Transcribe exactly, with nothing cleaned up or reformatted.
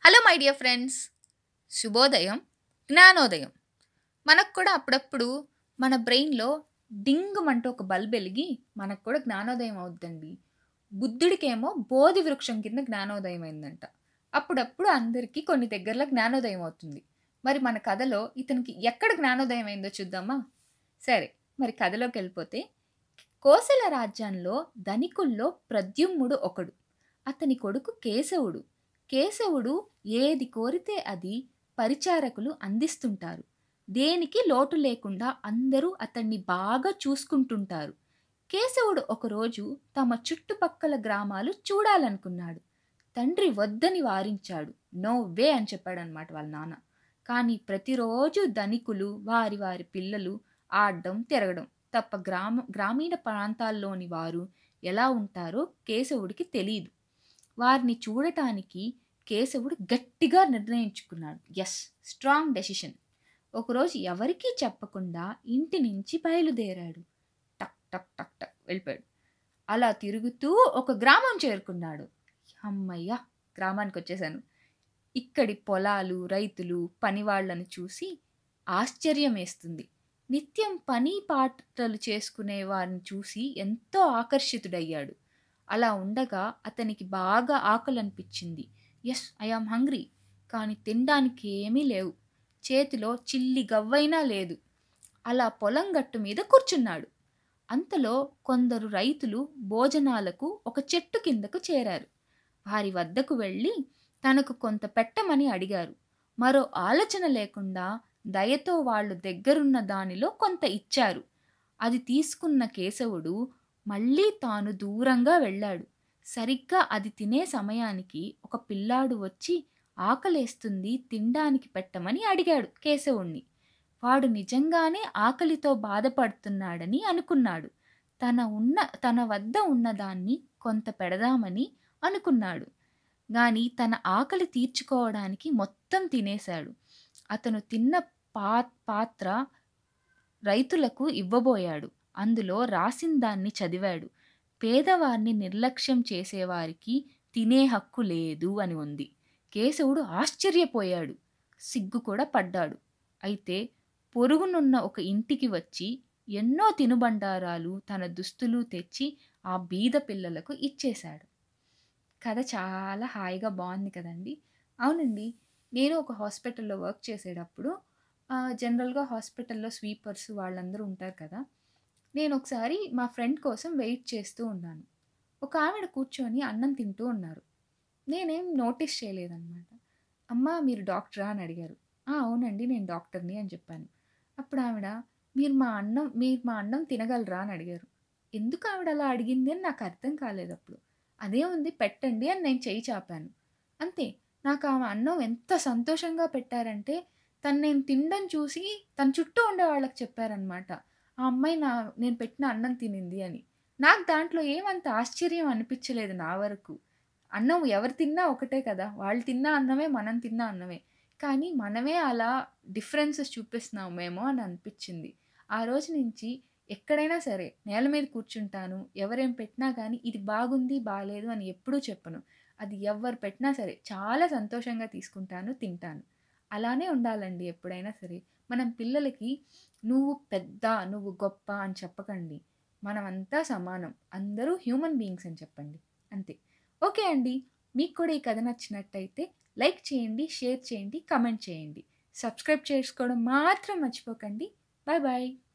Hello my dear friends, శుభోదయం, జ్ఞానోదయం. మనకు కూడా అప్పుడప్పుడు మన బ్రెయిన్లో డింగుమంటూ ఒక బల్బ్ వెలిగి మనకు కూడా జ్ఞానోదయం అవుద్దండి. బుద్ధుడికేమో బోధి వృక్షం కింద జ్ఞానోదయం అయిందంట. అప్పుడప్పుడు అందరికీ కొన్ని దగ్గరలో జ్ఞానోదయం అవుతుంది. మరి మన కథలో ఇతనికి ఎక్కడ జ్ఞానోదయం అయిందో చూద్దామా? సరే, మరి కథలోకి వెళ్ళిపోతే, కోసల రాజ్యంలో ధనికుల్లో ప్రద్యుమ్నుడు ఒకడు. అతని కొడుకు కేశవుడు. కేశవుడు ఏది కోరితే అది పరిచారకులు అందిస్తుంటారు. దేనికి లోటు లేకుండా అందరూ అతన్ని బాగా చూసుకుంటుంటారు. కేశవుడు ఒకరోజు తమ చుట్టుపక్కల గ్రామాలు చూడాలనుకున్నాడు. తండ్రి వద్దని వారించాడు. నో వే అని చెప్పాడనమాట వాళ్ళ నాన్న. కానీ ప్రతిరోజు ధనికులు వారి వారి పిల్లలు ఆడడం తిరగడం తప్ప గ్రామ గ్రామీణ ప్రాంతాల్లోని వారు ఎలా ఉంటారో కేశవుడికి తెలియదు. వారిని చూడటానికి కేశవుడు గట్టిగా నిర్ణయించుకున్నాడు. Yes, strong decision. ఒకరోజు ఎవరికీ చెప్పకుండా ఇంటి నుంచి బయలుదేరాడు. టక్ టక్ టక్ టక్ వెళ్ళిపోయాడు. అలా తిరుగుతూ ఒక గ్రామం చేరుకున్నాడు. అమ్మయ్య, గ్రామానికి వచ్చేసాను. ఇక్కడి పొలాలు, రైతులు, పనివాళ్లను చూసి ఆశ్చర్యం వేస్తుంది. నిత్యం పని పాటలు చేసుకునే వారిని చూసి ఎంతో ఆకర్షితుడయ్యాడు. అలా ఉండగా అతనికి బాగా ఆకలి అనిపించింది. Yes, I am hungry. కానీ తినడానికి ఏమీ లేవు. చేతిలో చిల్లి గవ్వైనా లేదు. అలా పొలం గట్టు మీద కూర్చున్నాడు. అంతలో కొందరు రైతులు భోజనాలకు ఒక చెట్టు కిందకు చేరారు. వారి వద్దకు వెళ్ళి తనకు కొంత పెట్టమని అడిగారు. మరో ఆలోచన లేకుండా దయతో వాళ్ళు దగ్గరున్న దానిలో కొంత ఇచ్చారు. అది తీసుకున్న కేశవుడు మళ్ళీ తాను దూరంగా వెళ్ళాడు. సరిగ్గా అది తినే సమయానికి ఒక పిల్లాడు వచ్చి ఆకలేస్తుంది, తినడానికి పెట్టమని అడిగాడు కేశవుణ్ణి. వాడు నిజంగానే ఆకలితో బాధపడుతున్నాడని అనుకున్నాడు. తన ఉన్న తన వద్ద ఉన్నదాన్ని కొంత పెడదామని అనుకున్నాడు. కానీ తన ఆకలి తీర్చుకోవడానికి మొత్తం తినేశాడు. అతను తిన్న పా పాత్ర రైతులకు ఇవ్వబోయాడు. అందులో రాసిన దాన్ని చదివాడు. పేదవారిని నిర్లక్ష్యం చేసేవారికి తినే హక్కు లేదు అని ఉంది. కేశవుడు ఆశ్చర్యపోయాడు, సిగ్గు కూడా పడ్డాడు. అయితే పొరుగునున్న ఒక ఇంటికి వచ్చి ఎన్నో తినుబండారాలు, తన దుస్తులు తెచ్చి ఆ బీద పిల్లలకు ఇచ్చేశాడు. కథ చాలా హాయిగా బాగుంది కదండి. అవునండి, నేను ఒక హాస్పిటల్లో వర్క్ చేసేటప్పుడు జనరల్గా హాస్పిటల్లో స్వీపర్స్ వాళ్ళందరూ ఉంటారు కదా. నేను ఒకసారి మా ఫ్రెండ్ కోసం వెయిట్ చేస్తూ ఉన్నాను. ఒక ఆవిడ కూర్చొని అన్నం తింటూ ఉన్నారు. నేనేం నోటీస్ చేయలేదన్నమాట. అమ్మ, మీరు డాక్టరా అని అడిగారు. అవునండి, నేను డాక్టర్ని అని చెప్పాను. అప్పుడు ఆవిడ, మీరు మా అన్నం మీరు మా అన్నం తినగలరా అని అడిగారు. ఎందుకు ఆవిడ అలా అడిగింది అని నాకు అర్థం కాలేదు. అప్పుడు అదే ఉంది, పెట్టండి అని నేను చేయి చాపాను. అంతే. నాకు ఆమె అన్నం ఎంత సంతోషంగా పెట్టారంటే తను నేను తినడం చూసి తన చుట్టూ ఉండే వాళ్ళకి చెప్పారనమాట, ఆ అమ్మాయి నా నేను పెట్టిన అన్నం తినింది అని. నాకు దాంట్లో ఏమంత ఆశ్చర్యం అనిపించలేదు నా వరకు. అన్నం ఎవరు తిన్నా ఒకటే కదా, వాళ్ళు తిన్న అన్నమే మనం తిన్న అన్నమే. కానీ మనమే అలా డిఫరెన్సెస్ చూపిస్తున్నామేమో అని అనిపించింది. ఆ రోజు నుంచి ఎక్కడైనా సరే నేల మీద కూర్చుంటాను. ఎవరేం పెట్టినా కానీ ఇది బాగుంది బాగాలేదు అని ఎప్పుడూ చెప్పను. అది ఎవరు పెట్టినా సరే చాలా సంతోషంగా తీసుకుంటాను, తింటాను. అలానే ఉండాలండి ఎప్పుడైనా సరే. మనం పిల్లలకి నువ్వు పెద్ద, నువ్వు గొప్ప అని చెప్పకండి. మనమంతా సమానం, అందరూ హ్యూమన్ బీయింగ్స్ అని చెప్పండి. అంతే. ఓకే అండి, మీకు కూడా ఈ కథ నచ్చినట్టయితే లైక్ చేయండి, షేర్ చేయండి, కమెంట్ చేయండి. సబ్స్క్రైబ్ చేసుకోవడం మాత్రం మర్చిపోకండి. Bye bye.